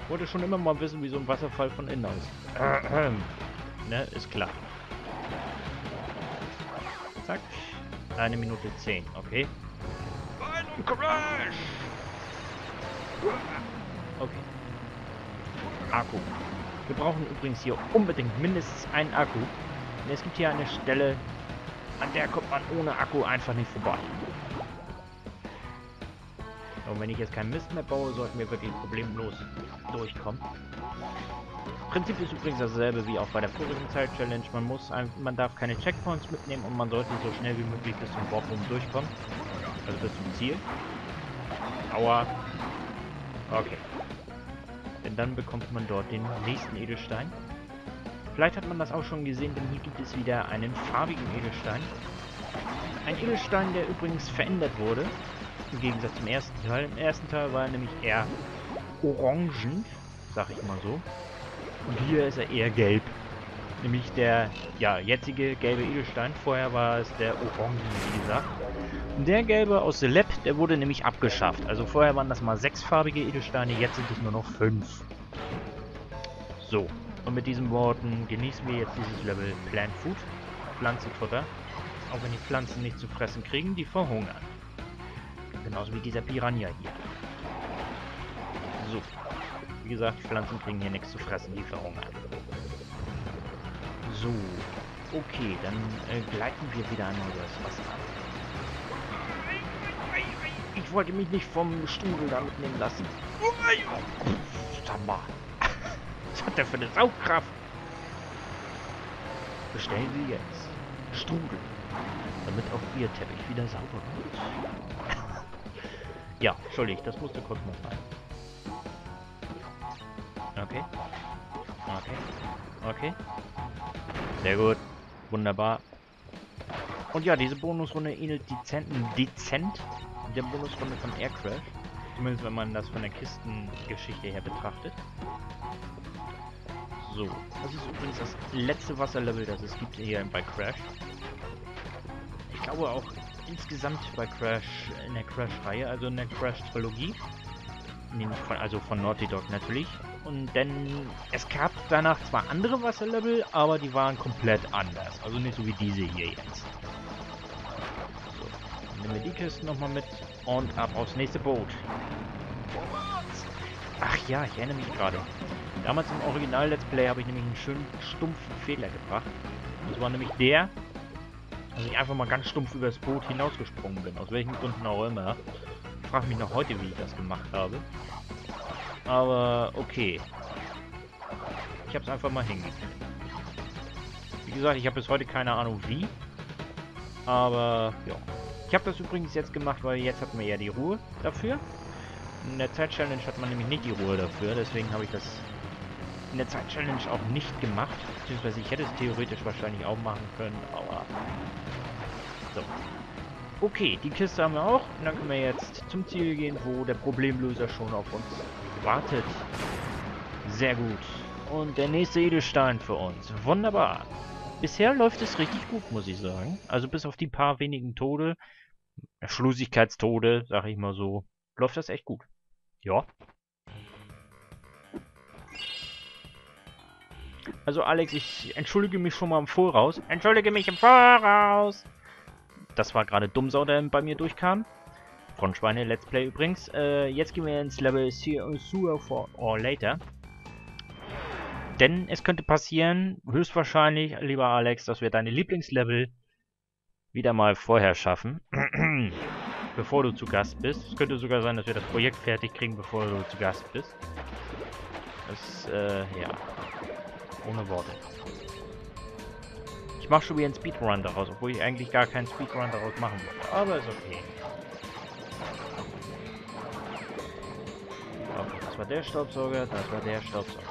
Wollte schon immer mal wissen, wie so ein Wasserfall von innen aussieht. Ne, ist klar. Zack. 1 Minute 10, okay. Ein Crash! Okay. Akku. Wir brauchen übrigens hier unbedingt mindestens einen Akku. Und es gibt hier eine Stelle, an der kommt man ohne Akku einfach nicht vorbei. Und wenn ich jetzt keinen Mist mehr baue, sollten wir wirklich problemlos durchkommen. Prinzip ist übrigens dasselbe wie auch bei der vorigen Zeit-Challenge. Man darf keine Checkpoints mitnehmen und man sollte so schnell wie möglich bis zum Warp-Room durchkommen. Also bis zum Ziel. Aua. Okay. Denn dann bekommt man dort den nächsten Edelstein. Vielleicht hat man das auch schon gesehen, denn hier gibt es wieder einen farbigen Edelstein. Ein Edelstein, der übrigens verändert wurde. Im Gegensatz zum ersten Teil. Im ersten Teil war er nämlich eher orangen, sag ich mal so. Und hier ist er eher gelb. Nämlich der, ja, jetzige gelbe Edelstein. Vorher war es der orange, wie gesagt. Und der gelbe aus The Lab, der wurde nämlich abgeschafft. Also vorher waren das mal 6-farbige Edelsteine, jetzt sind es nur noch 5. So, und mit diesen Worten genießen wir jetzt dieses Level Plant Food. Pflanzenfutter. Auch wenn die Pflanzen nicht zu fressen kriegen, die verhungern. Genauso wie dieser Piranha hier. So. Wie gesagt, Pflanzen kriegen hier nichts zu fressen, die verhungern. So. Okay, dann gleiten wir wieder einmal über das Wasser ab. Ich wollte mich nicht vom Strudel da mitnehmen lassen. Sag mal. Was hat der für eine Saugkraft? Bestellen Sie jetzt Strudel, damit auch Ihr Teppich wieder sauber wird. Ja, entschuldigt, das musste kurz mal sein. Okay. Okay. Okay. Sehr gut. Wunderbar. Und ja, diese Bonusrunde ähnelt dezent der Bonusrunde von Air Crash. Zumindest wenn man das von der Kistengeschichte her betrachtet. So, das ist übrigens das letzte Wasserlevel, das es gibt hier bei Crash. Ich glaube auch insgesamt bei Crash, in der Crash-Reihe, also in der Crash-Trilogie. Also von Naughty Dog natürlich. Und denn es gab danach zwar andere Wasserlevel, aber die waren komplett anders. Also nicht so wie diese hier jetzt. So, dann nehmen wir die Kisten nochmal mit und ab aufs nächste Boot. Ach ja, ich erinnere mich gerade. Damals im Original-Let's Play habe ich nämlich einen schönen stumpfen Fehler gebracht. Das war nämlich der, dass ich einfach mal ganz stumpf über das Boot hinausgesprungen bin. Aus welchen Gründen auch immer. Ich frage mich noch heute, wie ich das gemacht habe. Aber okay. Ich habe es einfach mal hingekriegt. Wie gesagt, ich habe bis heute keine Ahnung wie. Aber ja. Ich habe das übrigens jetzt gemacht, weil jetzt hat man ja die Ruhe dafür. In der Zeit-Challenge hat man nämlich nicht die Ruhe dafür. Deswegen habe ich das in der Zeit-Challenge auch nicht gemacht. Beziehungsweise ich hätte es theoretisch wahrscheinlich auch machen können. Aber so. Okay, die Kiste haben wir auch. Und dann können wir jetzt zum Ziel gehen, wo der Problemlöser schon auf uns wartet. Sehr gut. Und der nächste Edelstein für uns. Wunderbar. Bisher läuft es richtig gut, muss ich sagen. Also bis auf die paar wenigen Tode, Schlussigkeitstode, sag ich mal so, läuft das echt gut. Ja. Also Alex, ich entschuldige mich schon mal im Voraus. Entschuldige mich im Voraus! Das war gerade Dummsau, der bei mir durchkam. Frontschweine Let's Play übrigens. Jetzt gehen wir ins Level Sooner or Later. Denn es könnte passieren, höchstwahrscheinlich, lieber Alex, dass wir deine Lieblingslevel wieder mal vorher schaffen. Bevor du zu Gast bist. Es könnte sogar sein, dass wir das Projekt fertig kriegen, bevor du zu Gast bist. Das, ja. Ohne Worte. Ich mache schon wieder einen Speedrun daraus, obwohl ich eigentlich gar keinen Speedrun daraus machen wollte. Aber ist okay. Okay, das war der Staubsauger, das war der Staubsauger.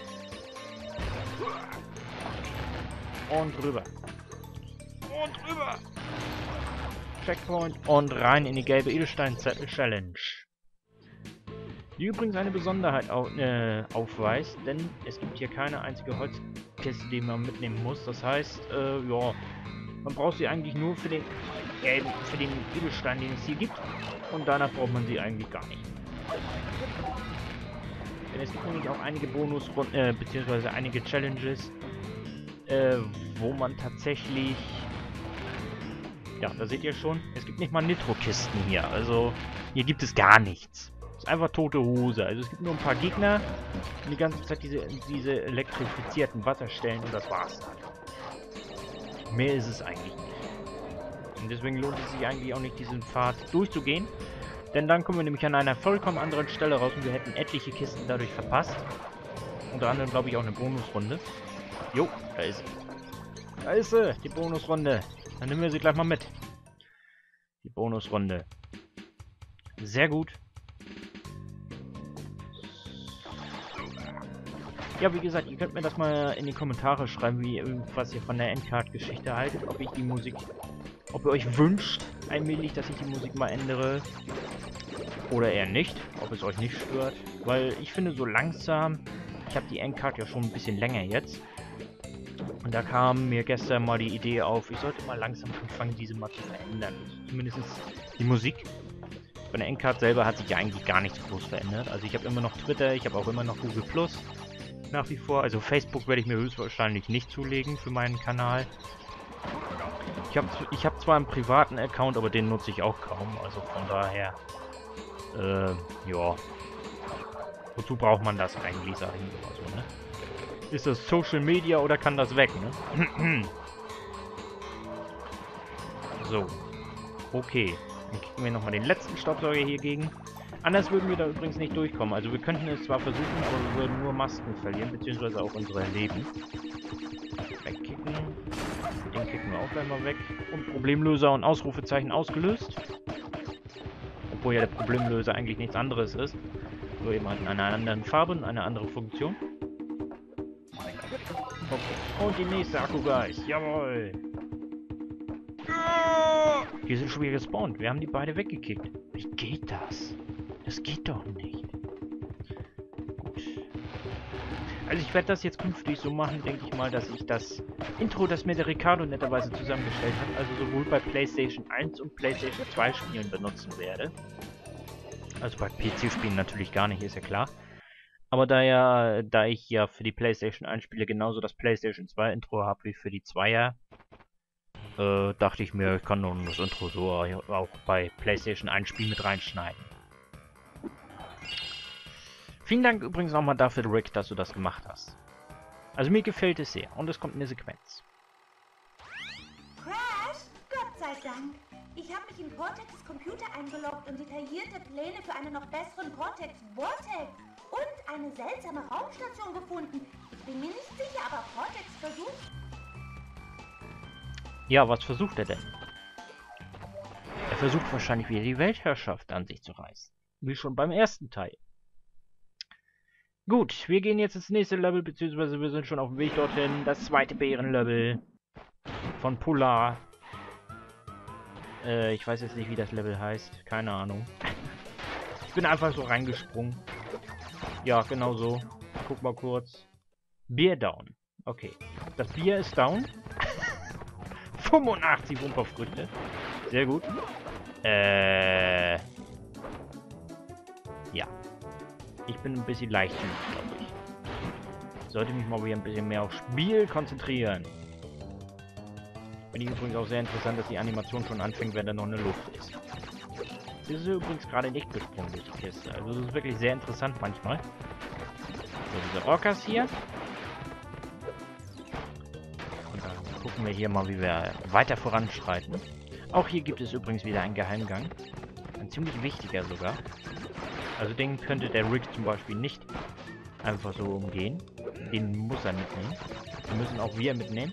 Und rüber. Und rüber. Checkpoint und rein in die gelbe Edelstein-Challenge. Die übrigens eine Besonderheit aufweist, denn es gibt hier keine einzige Holzkiste, die man mitnehmen muss. Das heißt, ja, man braucht sie eigentlich nur für den Edelstein, den es hier gibt. Und danach braucht man sie eigentlich gar nicht. Denn es gibt nämlich auch einige Bonusrunden, beziehungsweise einige Challenges, wo man tatsächlich... Ja, da seht ihr schon, es gibt nicht mal Nitro-Kisten hier. Also, hier gibt es gar nichts. Es ist einfach tote Hose. Also es gibt nur ein paar Gegner und die ganze Zeit diese elektrifizierten Wasserstellen und das war's dann. Mehr ist es eigentlich nicht. Und deswegen lohnt es sich eigentlich auch nicht, diesen Pfad durchzugehen. Denn dann kommen wir nämlich an einer vollkommen anderen Stelle raus und wir hätten etliche Kisten dadurch verpasst. Unter anderem, glaube ich, auch eine Bonusrunde. Jo, da ist sie. Da ist sie, die Bonusrunde. Dann nehmen wir sie gleich mal mit. Die Bonusrunde. Sehr gut. Ja, wie gesagt, ihr könnt mir das mal in die Kommentare schreiben, was ihr von der Endcard-Geschichte haltet. Ob ich die Musik... Ob ihr euch wünscht, allmählich, dass ich die Musik mal ändere. Oder eher nicht. Ob es euch nicht stört. Weil ich finde so langsam... Ich habe die Endcard ja schon ein bisschen länger jetzt. Und da kam mir gestern mal die Idee auf, ich sollte mal langsam anfangen, diese mal zu verändern. Zumindest die Musik. Bei der Endcard selber hat sich ja eigentlich gar nichts groß verändert. Also ich habe immer noch Twitter, ich habe auch immer noch Google Plus. Nach wie vor. Also Facebook werde ich mir höchstwahrscheinlich nicht zulegen für meinen Kanal. Ich hab zwar einen privaten Account, aber den nutze ich auch kaum. Also von daher, ja. Wozu braucht man das eigentlich, sage ich immer so, ne? Ist das Social Media oder kann das weg, ne? So. Okay. Dann kicken wir nochmal den letzten Staubsauger hier gegen. Anders würden wir da übrigens nicht durchkommen. Also wir könnten es zwar versuchen, aber wir würden nur Masken verlieren, beziehungsweise auch unsere Leben. Wegkicken. Den kicken wir auch gleich mal weg. Und Problemlöser und Ausrufezeichen ausgelöst. Obwohl ja der Problemlöser eigentlich nichts anderes ist. Nur eben halt in einer anderen Farbe und einer anderen Funktion. Okay. Und die nächste Akkugeist. Jawohl. Die sind schon wieder gespawnt. Wir haben die beide weggekickt. Wie geht das? Das geht doch nicht. Gut. Also ich werde das jetzt künftig so machen, denke ich mal, dass ich das Intro, das mir der Ricardo netterweise zusammengestellt hat, also sowohl bei PlayStation 1 und PlayStation 2 Spielen benutzen werde. Also bei PC-Spielen natürlich gar nicht, ist ja klar. Aber da ich ja für die PlayStation 1 Spiele genauso das PlayStation 2 Intro habe wie für die 2er, dachte ich mir, ich kann nun das Intro so auch bei PlayStation 1 Spiel mit reinschneiden. Vielen Dank übrigens nochmal dafür, Rick, dass du das gemacht hast. Also mir gefällt es sehr und es kommt in der Sequenz. Crash, Gott sei Dank. Ich habe mich in Cortex' Computer eingeloggt und detaillierte Pläne für einen noch besseren Cortex Vortex und eine seltsame Raumstation gefunden. Ich bin mir nicht sicher, aber Cortex versucht... Ja, was versucht er denn? Er versucht wahrscheinlich wieder die Weltherrschaft an sich zu reißen. Wie schon beim ersten Teil. Gut, wir gehen jetzt ins nächste Level, beziehungsweise wir sind schon auf dem Weg dorthin. Das zweite Bärenlevel von Polar. Ich weiß jetzt nicht, wie das Level heißt. Keine Ahnung. Ich bin einfach so reingesprungen. Ja, genau so. Guck mal kurz. Bier down. Okay. Das Bier ist down. 85 Wumperfrüchte. Sehr gut. Ja. Ich bin ein bisschen leichtsinnig, glaube ich. Sollte mich mal wieder ein bisschen mehr auf Spiel konzentrieren. Finde ich übrigens auch sehr interessant, dass die Animation schon anfängt, wenn da noch eine Luft ist. Das ist übrigens gerade nicht gesprungen durch die Kiste. Also das ist wirklich sehr interessant manchmal. So, diese Orcas hier. Und dann gucken wir hier mal, wie wir weiter voranschreiten. Auch hier gibt es übrigens wieder einen Geheimgang. Ein ziemlich wichtiger sogar. Also den könnte der Rick zum Beispiel nicht einfach so umgehen. Den muss er mitnehmen. Den müssen auch wir mitnehmen.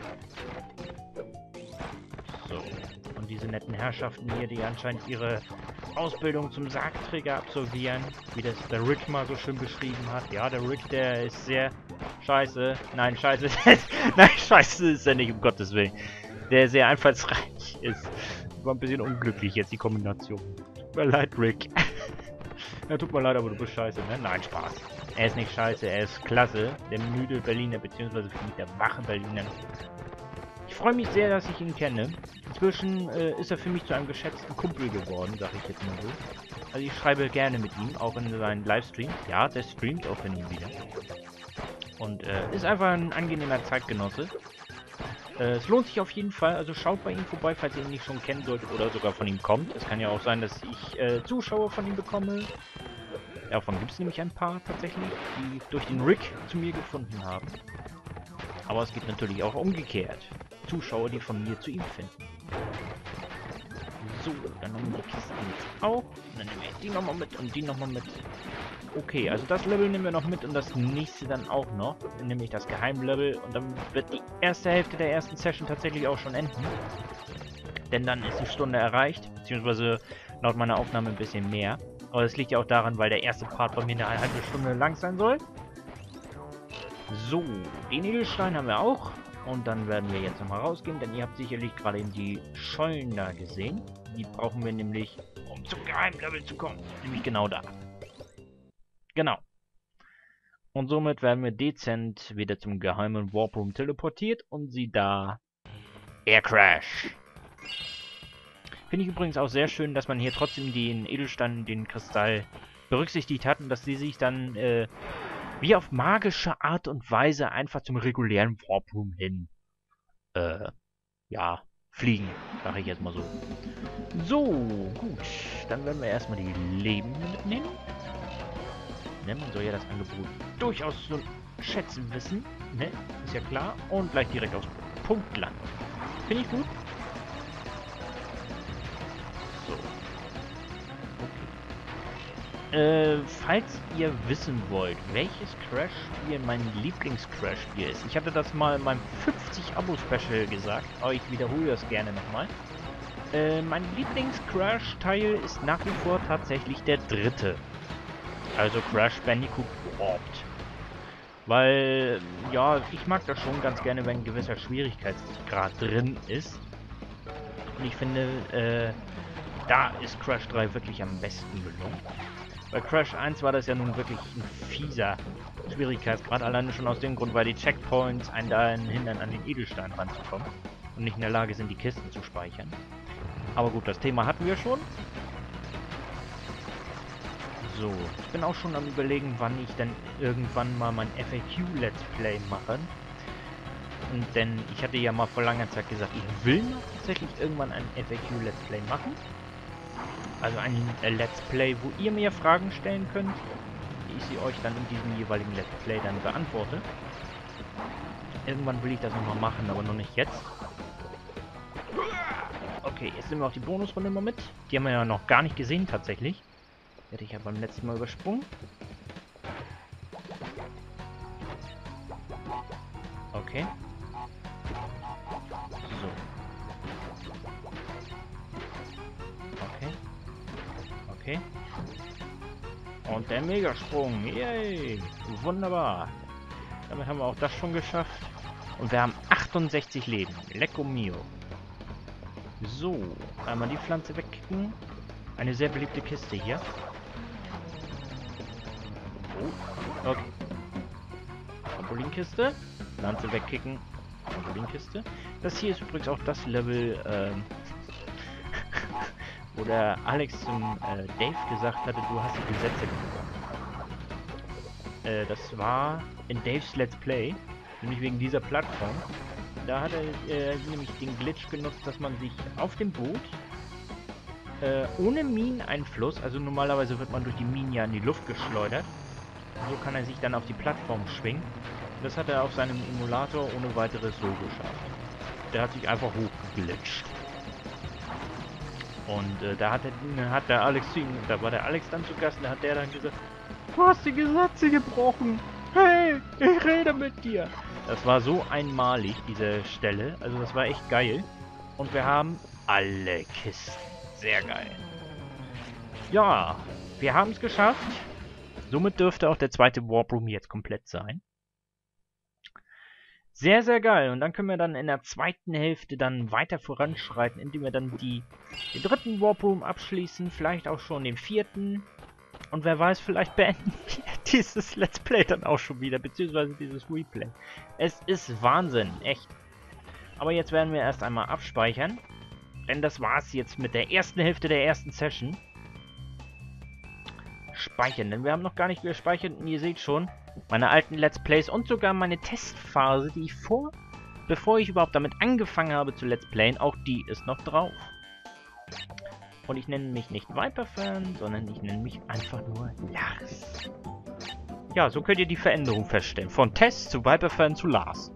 So. Und diese netten Herrschaften hier, die anscheinend ihre Ausbildung zum Sargträger absolvieren. Wie das der Rick mal so schön beschrieben hat. Ja, der Rick, der ist sehr scheiße. Nein, scheiße. Nein, scheiße ist er nicht, um Gottes Willen. Der sehr einfallsreich ist. War ein bisschen unglücklich jetzt, die Kombination. Tut mir leid, Rick. Ja, tut mir leid, aber du bist scheiße, ne? Nein, Spaß. Er ist nicht scheiße, er ist klasse. Der müde Berliner, beziehungsweise für mich der wache Berliner. Ich freue mich sehr, dass ich ihn kenne. Inzwischen ist er für mich zu einem geschätzten Kumpel geworden, sag ich jetzt mal so. Also ich schreibe gerne mit ihm, auch in seinen Livestreams. Ja, der streamt auch hin und wieder. Und ist einfach ein angenehmer Zeitgenosse. Es lohnt sich auf jeden Fall, also schaut bei ihm vorbei, falls ihr ihn nicht schon kennen solltet oder sogar von ihm kommt. Es kann ja auch sein, dass ich Zuschauer von ihm bekomme. Davon gibt es nämlich ein paar tatsächlich, die durch den Rick zu mir gefunden haben. Aber es gibt natürlich auch umgekehrt. Zuschauer, die von mir zu ihm finden. So, dann nehmen wir die Kisten jetzt auch. Und dann nehmen wir die nochmal mit und die nochmal mit. Okay, also das Level nehmen wir noch mit und das nächste dann auch noch. Nämlich das Geheimlevel. Und dann wird die erste Hälfte der ersten Session tatsächlich auch schon enden. Denn dann ist die Stunde erreicht. Beziehungsweise laut meiner Aufnahme ein bisschen mehr. Aber das liegt ja auch daran, weil der erste Part bei mir eine halbe Stunde lang sein soll. So, den Edelstein haben wir auch. Und dann werden wir jetzt nochmal rausgehen, denn ihr habt sicherlich gerade eben die Schollen da gesehen. Die brauchen wir nämlich, um zum Geheimlevel zu kommen. Nämlich genau da. Genau. Und somit werden wir dezent wieder zum geheimen Warp Room teleportiert und sie da Air Crash. Finde ich übrigens auch sehr schön, dass man hier trotzdem den Edelstein, den Kristall berücksichtigt hat und dass sie sich dann wie auf magische Art und Weise einfach zum regulären Warp Room hin ja, fliegen, sage ich jetzt mal so. So, gut. Dann werden wir erstmal die Leben mitnehmen. Ne, man soll ja das Angebot durchaus so schätzen wissen. Ne, ist ja klar. Und gleich direkt aus Punkt landen. Finde ich gut. So. Falls ihr wissen wollt, welches Crash-Spiel mein Lieblings-Crash-Spiel ist. Ich hatte das mal in meinem 50-Abo-Special gesagt, aber ich wiederhole das gerne nochmal. Mein Lieblings-Crash-Teil ist nach wie vor tatsächlich der dritte. Also Crash Bandicoot Warped. Weil, ja, ich mag das schon ganz gerne, wenn ein gewisser Schwierigkeitsgrad drin ist. Und ich finde, da ist Crash 3 wirklich am besten gelungen. Bei Crash 1 war das ja nun wirklich ein fieser Schwierigkeitsgrad, alleine schon aus dem Grund, weil die Checkpoints einen dahin hindern, an den Edelstein ranzukommen und nicht in der Lage sind, die Kisten zu speichern. Aber gut, das Thema hatten wir schon. So, ich bin auch schon am Überlegen, wann ich dann irgendwann mal mein FAQ-Let's Play mache. Und denn ich hatte ja mal vor langer Zeit gesagt, ich will noch tatsächlich irgendwann ein FAQ-Let's Play machen. Also ein Let's Play, wo ihr mir Fragen stellen könnt, die ich sie euch dann in diesem jeweiligen Let's Play dann beantworte. Irgendwann will ich das nochmal machen, aber noch nicht jetzt. Okay, jetzt nehmen wir auch die Bonusrunde mal mit. Die haben wir ja noch gar nicht gesehen tatsächlich. Die hatte ich ja beim letzten Mal übersprungen. Okay. So. Okay. Okay. Und der Megasprung. Yay! Wunderbar. Damit haben wir auch das schon geschafft. Und wir haben 68 Leben. Lecco mio. So. Einmal die Pflanze wegkicken. Eine sehr beliebte Kiste hier. Oh. Okay. Trampolinkiste. Pflanze wegkicken. Trampolinkiste. Das hier ist übrigens auch das Level, wo der Alex zum Dave gesagt hatte, du hast die Gesetze gebrochen. Das war in Daves Let's Play, nämlich wegen dieser Plattform. Da hat er nämlich den Glitch genutzt, dass man sich auf dem Boot ohne Mineneinfluss, also normalerweise wird man durch die Minen ja in die Luft geschleudert, so kann er sich dann auf die Plattform schwingen. Das hat er auf seinem Emulator ohne weiteres so geschafft. Der hat sich einfach hochgeglitscht. Und da hat der Alex zu ihm, da war der Alex dann zu Gast, da hat der dann gesagt, du hast die Gesetze gebrochen. Hey, ich rede mit dir. Das war so einmalig, diese Stelle. Also das war echt geil. Und wir haben alle Kisten. Sehr geil. Ja, wir haben es geschafft. Somit dürfte auch der zweite Warp Room jetzt komplett sein. Sehr, sehr geil. Und dann können wir dann in der zweiten Hälfte dann weiter voranschreiten, indem wir dann den dritten Warp Room abschließen, vielleicht auch schon den vierten. Und wer weiß, vielleicht beenden wir dieses Let's Play dann auch schon wieder, beziehungsweise dieses Replay. Es ist Wahnsinn, echt. Aber jetzt werden wir erst einmal abspeichern. Denn das war's jetzt mit der ersten Hälfte der ersten Session. speichern, denn wir haben noch gar nicht gespeichert und ihr seht schon, meine alten Let's Plays und sogar meine Testphase, die ich bevor ich überhaupt damit angefangen habe zu Let's Playen, auch die ist noch drauf. Und ich nenne mich nicht Viper-Fan, sondern ich nenne mich einfach nur Lars. Ja, so könnt ihr die Veränderung feststellen. Von Test zu Viper-Fan zu Lars.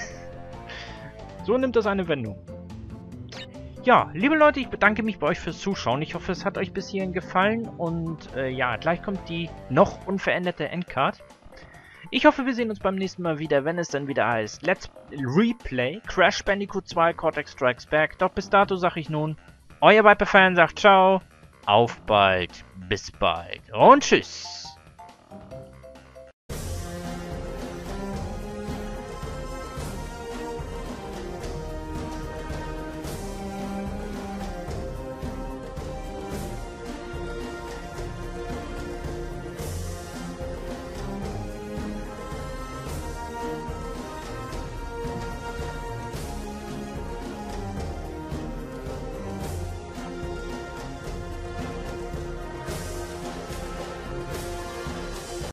So nimmt das eine Wendung. Ja, liebe Leute, ich bedanke mich bei euch fürs Zuschauen. Ich hoffe, es hat euch bis hierhin gefallen. Und ja, gleich kommt die noch unveränderte Endcard. Ich hoffe, wir sehen uns beim nächsten Mal wieder, wenn es dann wieder heißt Let's Replay Crash Bandicoot 2 Cortex Strikes Back. Doch bis dato sage ich nun, euer Viper-Fan sagt ciao, auf bald, bis bald und tschüss.